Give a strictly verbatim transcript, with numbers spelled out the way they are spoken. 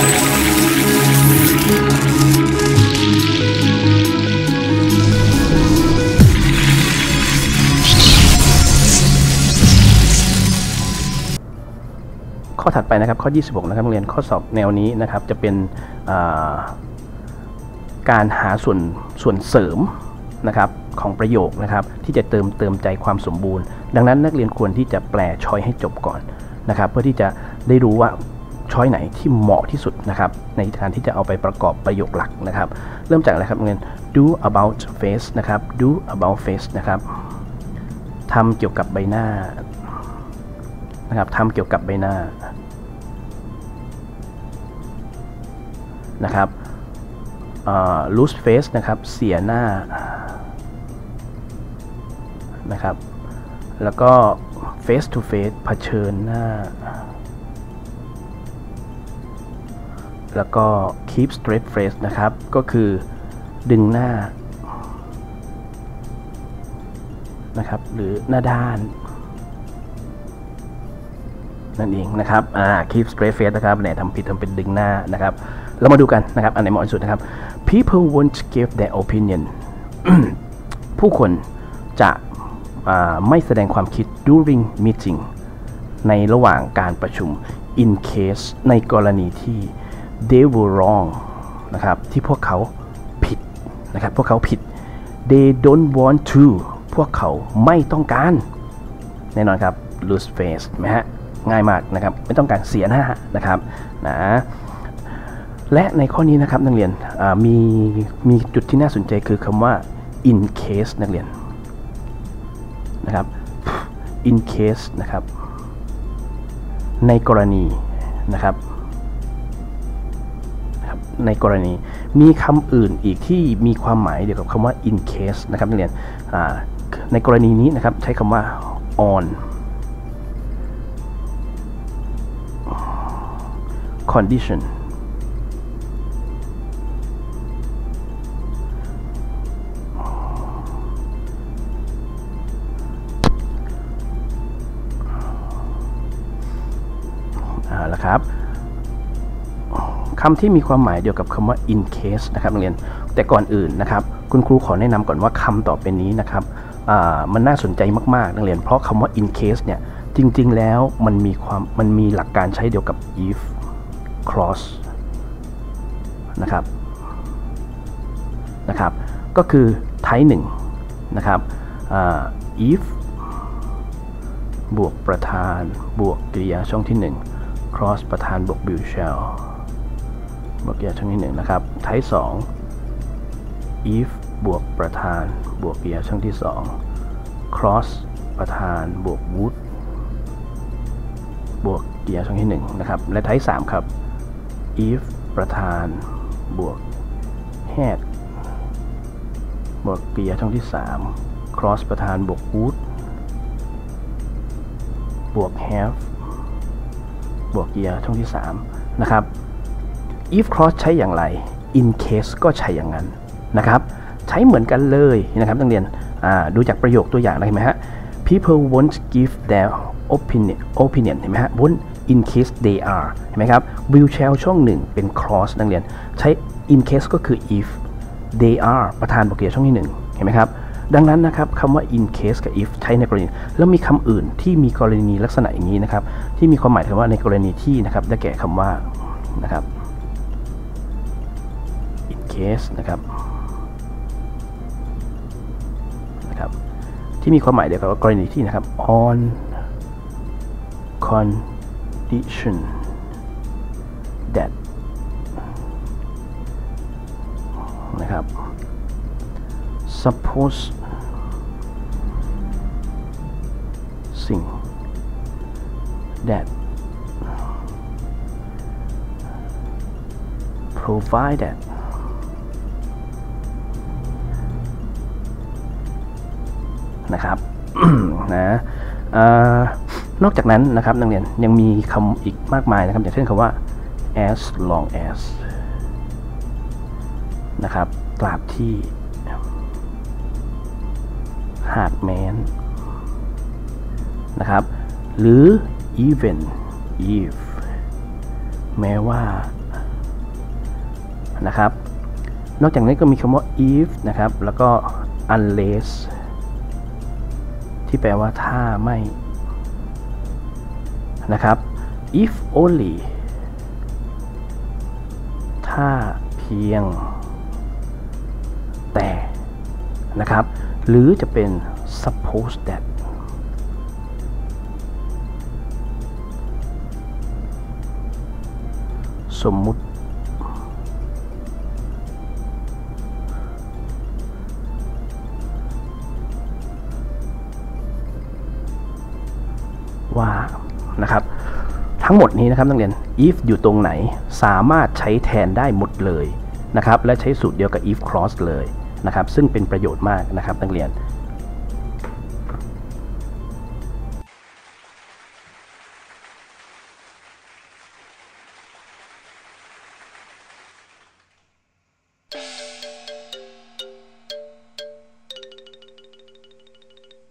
ข้อถัดไปนะครับข้อยี่สิบหกนะครับเรียนข้อสอบแนวนี้นะครับจะเป็นการหาส่วนส่วนเสริมนะครับของประโยคนะครับที่จะเติมเติมใจความสมบูรณ์ดังนั้นนักเรียนควรที่จะแปลช้อยให้จบก่อนนะครับเพื่อที่จะได้รู้ว่าช้อยไหนที่เหมาะที่สุดนะครับในการที่จะเอาไปประกอบประโยคหลักนะครับเริ่มจากอะไรครับเรียน do about face นะครับ do about face นะครับทำเกี่ยวกับใบหน้านะครับทำเกี่ยวกับใบหน้านะครับ lose face นะครับเสียหน้านะครับแล้วก็ face to face เผชิญหน้าแล้วก็ keep straight face นะครับก็คือดึงหน้านะครับหรือหน้าด้านนั่นเองนะครับอ่า keep straight face นะครับเนี่ยทำผิดทำเป็นดึงหน้านะครับเรามาดูกันนะครับอันไหนเหมาะที่สุดนะครับ people won't give their opinion ผู้คนจะไม่แสดงความคิด during meeting ในระหว่างการประชุม in case ในกรณีที่ they were wrong นะครับที่พวกเขาผิดนะครับพวกเขาผิด they don't want to พวกเขาไม่ต้องการแน่นอนครับ lose face ไหมฮะง่ายมากนะครับไม่ต้องการเสียหน้านะครับนะและในข้อนี้นะครับนักเรียนมีมีจุดที่น่าสนใจคือคำว่า in case นักเรียนนะครับ in case นะครับในกรณีนะครับในกรณีมีคำอื่นอีกที่มีความหมายเดียวกับคำว่า in case นะครับนักเรียนในกรณีนี้นะครับใช้คำว่า on conditionเอาละครับคำที่มีความหมายเดียวกับคำว่า in case นะครับนักเรียนแต่ก่อนอื่นนะครับคุณครูขอแนะนำก่อนว่าคำต่อไปนี้นะครับมันน่าสนใจมากๆนักเรียนเพราะคำว่า in case เนี่ยจริงๆแล้วมันมีความมันมีหลักการใช้เดียวกับ if clause นะครับนะครับก็คือไทป์หนึ่งนะครับ if บวกประธานบวกกริยาช่องที่หนึ่ง cross ประธานบวก will shall บวกกริยาช่องที่หนึ่งนะครับไทป์สอง if บวกประธานบวกกริยาช่องที่สอง cross ประธานบวก would บวกกริยาช่องที่หนึ่งนะครับและไทป์สามครับ if ประธานบวก had บวกกริยาช่องที่สาม cross ประธานบวก would บวก have บวกกริยาช่องที่สามนะครับ if clause ใช้อย่างไร in case ก็ใช้อย่างนั้นนะครับใช้เหมือนกันเลยนะครับนักเรียนดูจากประโยคตัวอย่างได้ไหมฮะ people won't give their opinion opinion เห็นไหมฮะ won't in case they are เห็นไหมครับ will shall ช่องหนึ่งเป็น clause นักเรียนใช้ in case ก็คือ if they are ประธานบวกกริยาช่องที่หนึ่งเห็นไหมครับดังนั้นนะครับคำว่า in case กับ if ใช้ในกรณีแล้วมีคำอื่นที่มีกรณีลักษณะอย่างนี้นะครับที่มีความหมายถึงว่าในกรณีที่นะครับได้แก่คำว่านะครับ in case นะครับนะครับที่มีความหมายเดียวกับกรณีที่นะครับ on condition that นะครับ supposeสิ่ง that provided นะครับ นะ นอกจากนั้นนะครับนักเรียนยังมีคำอีกมากมายนะครับอย่างเช่นคำว่า as long as นะครับตราบที่หากแม้นนะครับหรือ even if แม้ว่านะครับนอกจากนี้ก็มีคำว่า if นะครับแล้วก็ unless ที่แปลว่าถ้าไม่นะครับ if only ถ้าเพียงแต่นะครับหรือจะเป็น suppose that สมมุติว่านะครับทั้งหมดนี้นะครับนักเรียน if อยู่ตรงไหนสามารถใช้แทนได้หมดเลยนะครับและใช้สูตรเดียวกับ if clause เลยนะครับซึ่งเป็นประโยชน์มากนะครับนักเรียน